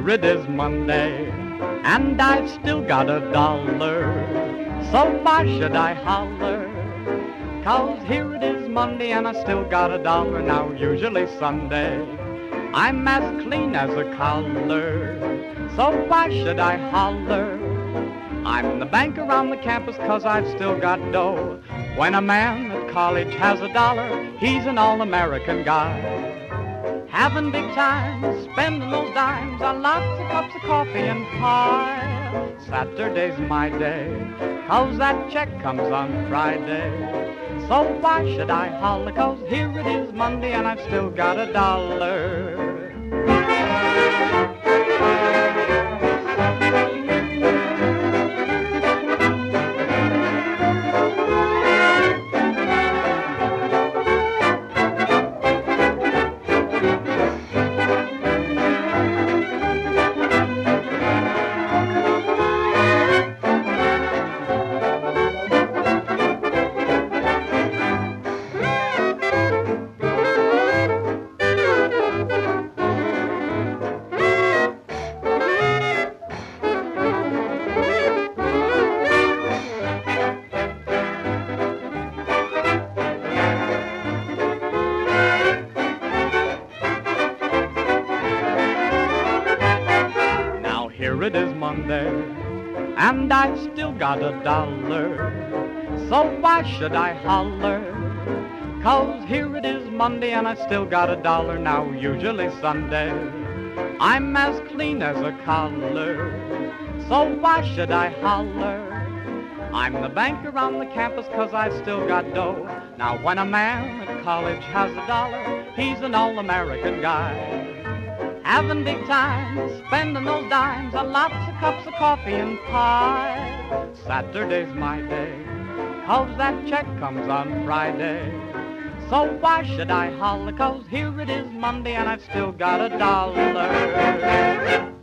here it is Monday, and I've still got $1. So why should I holler? 'Cause here it is Monday, and I still got $1. Now usually Sunday, I'm as clean as a collar. So why should I holler? I'm the banker on the campus 'cause I've still got dough. When a man at college has $1, he's an all-American guy. Having big times, spending those dimes on lots of cups of coffee and pie. Saturday's my day, 'cause that check comes on Friday. So why should I holler? 'Cause here it is Monday, and I've still got $1. Here it is Monday, and I've still got $1. So why should I holler? 'Cause here it is Monday, and I still got $1. Now usually Sunday, I'm as clean as a collar. So why should I holler? I'm the banker on the campus 'cause I've still got dough. Now when a man at college has $1, he's an all-American guy. Having big times, spending those dimes on lots of cups of coffee and pie. Saturday's my day, 'cause that check comes on Friday. So why should I holler? 'Cause here it is Monday, and I've still got $1.